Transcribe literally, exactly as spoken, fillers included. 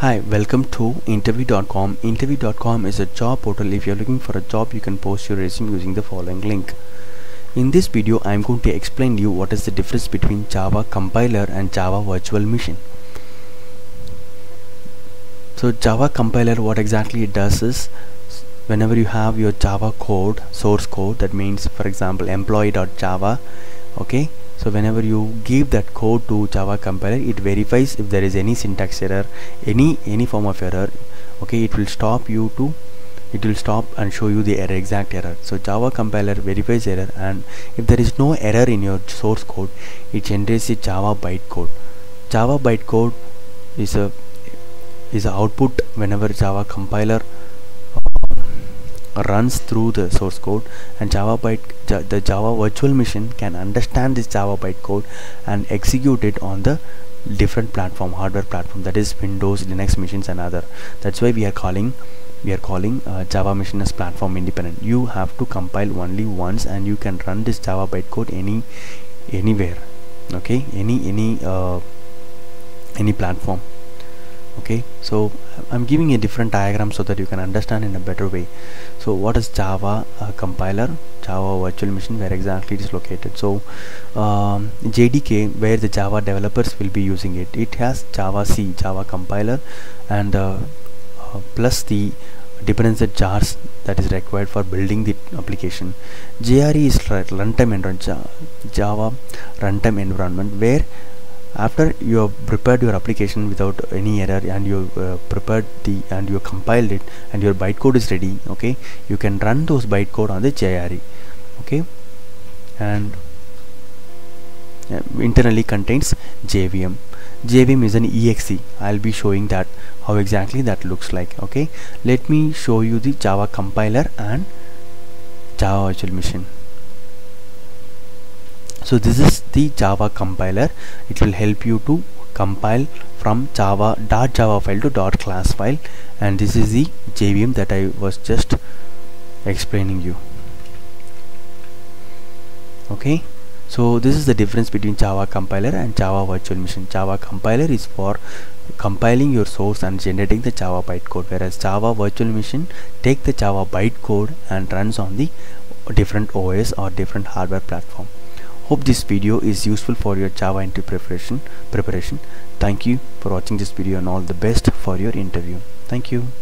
Hi, welcome to interview dot com. interview dot com is a job portal. If you're looking for a job, you can post your resume using the following link. In this video, I'm going to explain you what is the difference between Java compiler and Java virtual machine. So Java compiler, what exactly it does is, whenever you have your Java code, source code, that means for example employee.java, okay, so whenever you give that code to Java compiler, it verifies if there is any syntax error, any any form of error, okay, it will stop you to it will stop and show you the error, exact error. So Java compiler verifies error, and if there is no error in your source code, it generates a Java bytecode. Java bytecode is a is a output whenever Java compiler runs through the source code, and Java byte the Java virtual machine can understand this Java bytecode and execute it on the different platform, hardware platform, that is Windows, Linux machines and other. That's why we are calling we are calling uh, Java machine as platform independent. You have to compile only once, and you can run this Java bytecode any anywhere, okay, any any uh, any platform. Okay, so I'm giving a different diagram so that you can understand in a better way. So what is Java uh, compiler, Java virtual machine, where exactly it is located? So um, J D K, where the Java developers will be using it, it has Java C, Java compiler, and uh, uh, plus the dependency jars that is required for building the application. J R E is runtime environment, Java runtime environment, where after you have prepared your application without any error, and you uh, prepared the and you compiled it, and your bytecode is ready, okay, you can run those bytecode on the J R E, okay, and uh, internally contains J V M. J V M is an E X E. I'll be showing that how exactly that looks like. Okay, let me show you the Java compiler and Java virtual machine. So this is the Java compiler. It will help you to compile from java dot java file to dot class file, and this is the J V M that I was just explaining you. Okay, so this is the difference between Java compiler and Java virtual machine. Java compiler is for compiling your source and generating the Java bytecode, whereas Java virtual machine take the Java bytecode and runs on the different O S or different hardware platform. Hope this video is useful for your Java interview preparation preparation. Thank you for watching this video, and all the best for your interview. Thank you.